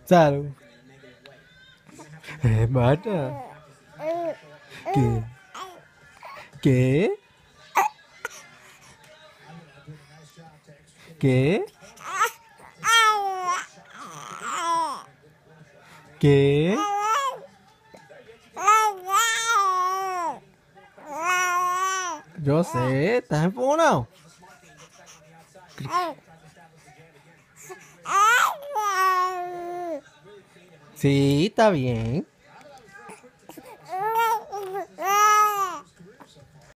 Salud. Marta. ¿Qué? ¿Qué? ¿Qué? ¿Qué? Yo sé, estás enfonado. Sí, está bien.